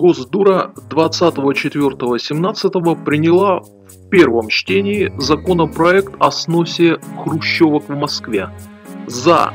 Госдура 20.04.17 приняла в первом чтении законопроект о сносе хрущевок в Москве. За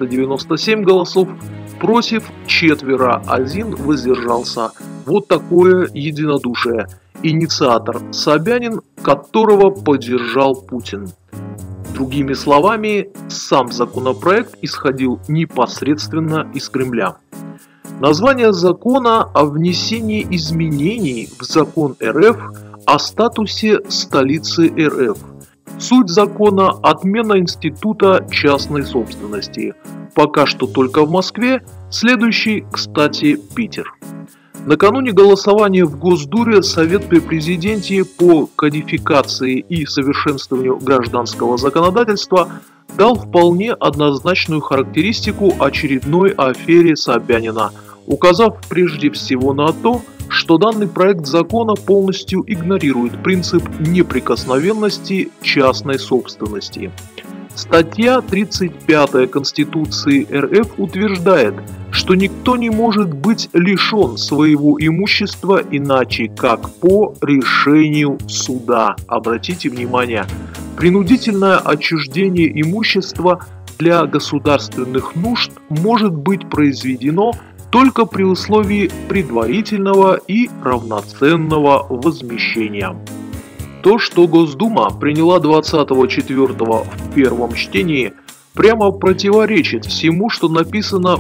397 голосов, против 4, 1 воздержался. Вот такое единодушие. Инициатор Собянин, которого поддержал Путин. Другими словами, сам законопроект исходил непосредственно из Кремля. Название закона о внесении изменений в закон РФ о статусе столицы РФ. Суть закона – отмена института частной собственности. Пока что только в Москве, следующий, кстати, Питер. Накануне голосования в Госдуре Совет при Президенте по кодификации и совершенствованию гражданского законодательства дал вполне однозначную характеристику очередной афере Собянина, указав прежде всего на то, что данный проект закона полностью игнорирует принцип неприкосновенности частной собственности. Статья 35 Конституции РФ утверждает, что никто не может быть лишен своего имущества иначе как по решению суда. Обратите внимание, принудительное отчуждение имущества для государственных нужд может быть произведено только при условии предварительного и равноценного возмещения. То, что Госдума приняла 20.04 в первом чтении, прямо противоречит всему, что написано в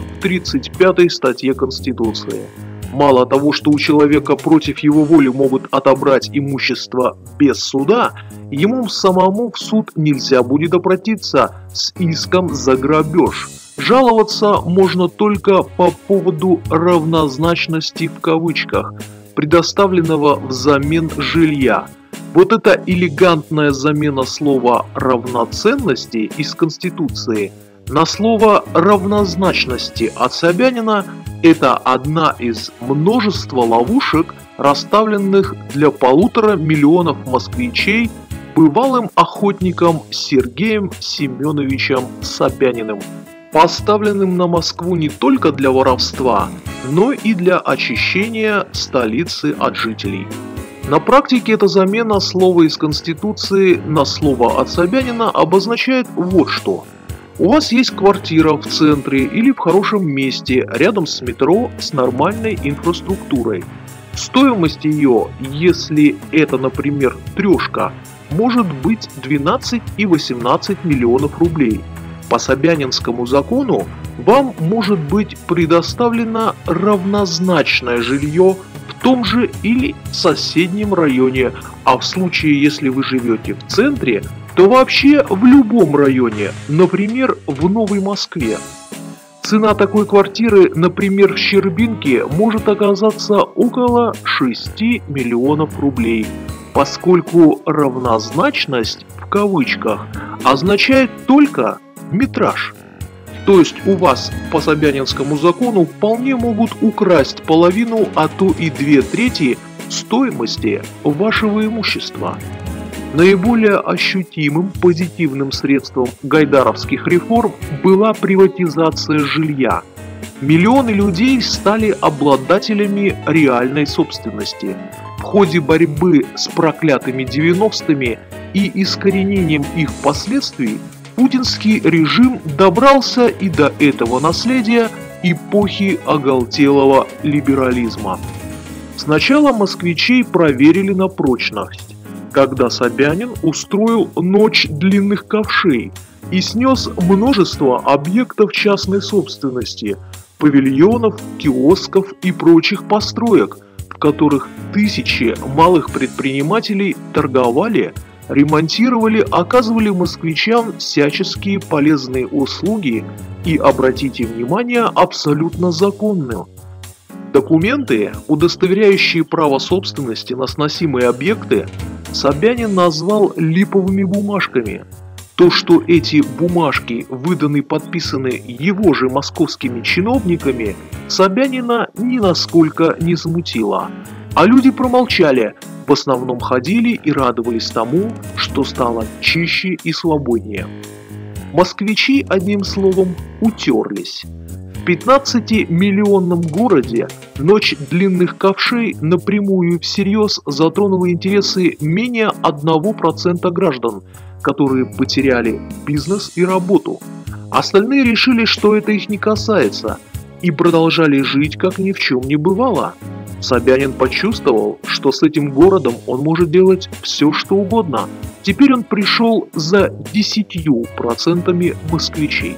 35 статье Конституции. Мало того, что у человека против его воли могут отобрать имущество без суда, ему самому в суд нельзя будет обратиться с иском за грабеж. Жаловаться можно только по поводу «равнозначности» в кавычках, предоставленного взамен жилья. Вот эта элегантная замена слова «равноценности» из Конституции на слово «равнозначности» от Собянина – это одна из множества ловушек, расставленных для 1,5 миллиона москвичей бывалым охотником Сергеем Семеновичем Собяниным, поставленным на Москву не только для воровства, но и для очищения столицы от жителей. На практике эта замена слова из Конституции на слово от Собянина обозначает вот что. У вас есть квартира в центре или в хорошем месте, рядом с метро, с нормальной инфраструктурой. Стоимость ее, если это, например, трешка, может быть 12 и 18 миллионов рублей. По Собянинскому закону вам может быть предоставлено равнозначное жилье в том же или соседнем районе, а в случае, если вы живете в центре, то вообще в любом районе, например, в Новой Москве. Цена такой квартиры, например, в Щербинке, может оказаться около 6 миллионов рублей, поскольку равнозначность в кавычках означает только метраж. То есть у вас по Собянинскому закону вполне могут украсть половину, а то и 2/3 стоимости вашего имущества. Наиболее ощутимым позитивным средством гайдаровских реформ была приватизация жилья. Миллионы людей стали обладателями реальной собственности. В ходе борьбы с проклятыми 90-ми и искоренением их последствий путинский режим добрался и до этого наследия эпохи оголтелого либерализма. Сначала москвичей проверили на прочность, когда Собянин устроил ночь длинных ковшей и снес множество объектов частной собственности, павильонов, киосков и прочих построек, в которых тысячи малых предпринимателей торговали, ремонтировали, оказывали москвичам всяческие полезные услуги и, обратите внимание, абсолютно законные. Документы, удостоверяющие право собственности на сносимые объекты, Собянин назвал липовыми бумажками. То, что эти бумажки выданы и подписаны его же московскими чиновниками, Собянина ни насколько не смутило. А люди промолчали, в основном ходили и радовались тому, что стало чище и свободнее. Москвичи, одним словом, утерлись. В 15-миллионном городе ночь длинных ковшей напрямую и всерьез затронула интересы менее 1% граждан, которые потеряли бизнес и работу. Остальные решили, что это их не касается, и продолжали жить, как ни в чем не бывало. Собянин почувствовал, что с этим городом он может делать все, что угодно. Теперь он пришел за 10% москвичей.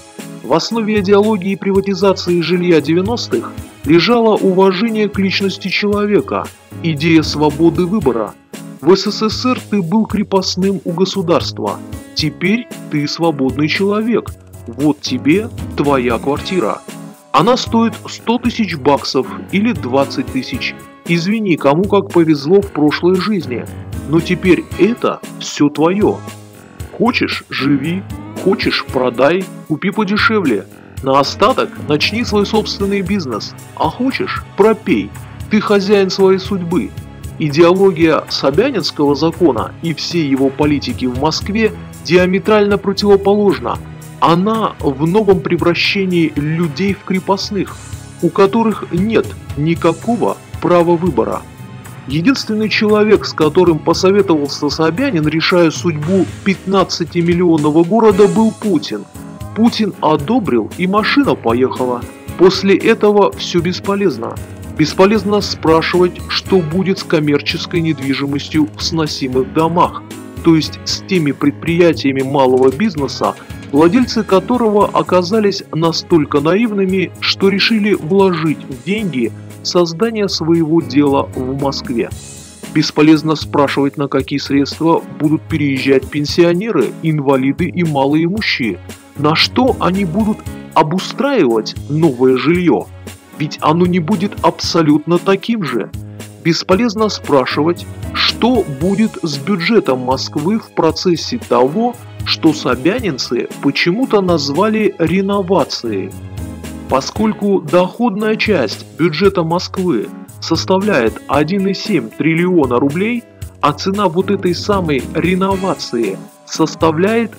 В основе идеологии приватизации жилья 90-х лежало уважение к личности человека, идея свободы выбора. В СССР ты был крепостным у государства, теперь ты свободный человек, вот тебе твоя квартира. Она стоит 100 тысяч баксов или 20 тысяч. Извини, кому как повезло в прошлой жизни, но теперь это все твое. Хочешь – живи, хочешь – продай, купи подешевле. На остаток начни свой собственный бизнес, а хочешь – пропей, ты хозяин своей судьбы. Идеология Собянинского закона и всей его политики в Москве диаметрально противоположна. Она в новом превращении людей в крепостных, у которых нет никакого права выбора. Единственный человек, с которым посоветовался Собянин, решая судьбу 15-миллионного города, был Путин. Путин одобрил, и машина поехала. После этого все бесполезно. Бесполезно спрашивать, что будет с коммерческой недвижимостью в сносимых домах, то есть с теми предприятиями малого бизнеса, владельцы которого оказались настолько наивными, что решили вложить деньги в создание своего дела в Москве. Бесполезно спрашивать, на какие средства будут переезжать пенсионеры, инвалиды и малоимущие, на что они будут обустраивать новое жилье, ведь оно не будет абсолютно таким же. Бесполезно спрашивать, что будет с бюджетом Москвы в процессе того, что собянинцы почему-то назвали реновацией. Поскольку доходная часть бюджета Москвы составляет 1,7 триллиона рублей, а цена вот этой самой реновации составляет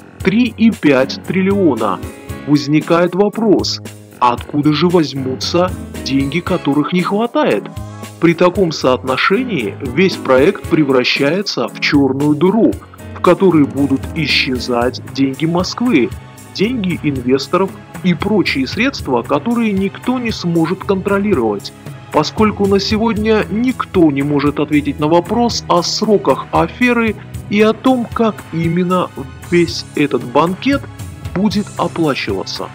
3,5 триллиона, возникает вопрос, откуда же возьмутся деньги, которых не хватает? При таком соотношении весь проект превращается в черную дыру, в которой будут исчезать деньги Москвы, деньги инвесторов и прочие средства, которые никто не сможет контролировать, поскольку на сегодня никто не может ответить на вопрос о сроках аферы и о том, как именно весь этот банкет будет оплачиваться.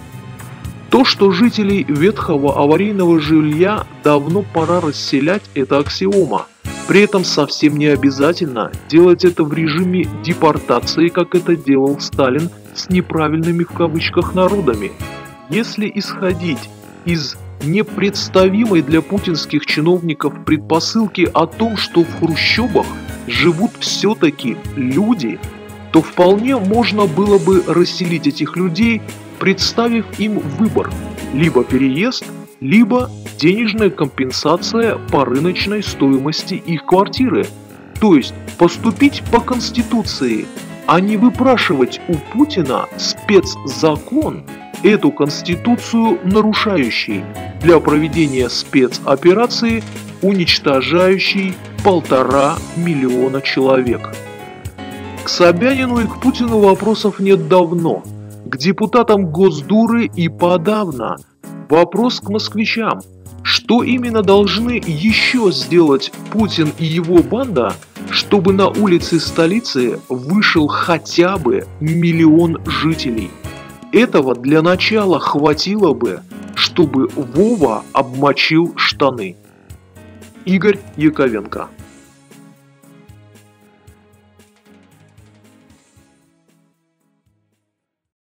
То, что жителей ветхого аварийного жилья давно пора расселять, это аксиома. При этом совсем не обязательно делать это в режиме депортации, как это делал Сталин с неправильными в кавычках народами. Если исходить из непредставимой для путинских чиновников предпосылки о том, что в хрущебах живут все-таки люди, то вполне можно было бы расселить этих людей, представив им выбор – либо переезд, либо денежная компенсация по рыночной стоимости их квартиры. То есть поступить по Конституции, а не выпрашивать у Путина спецзакон, эту Конституцию нарушающий, для проведения спецоперации, уничтожающей 1,5 миллиона человек. К Собянину и к Путину вопросов нет давно. К депутатам Госдуры и подавно. Вопрос к москвичам. Что именно должны еще сделать Путин и его банда, чтобы на улицы столицы вышел хотя бы 1 миллион жителей? Этого для начала хватило бы, чтобы Вова обмочил штаны. Игорь Яковенко.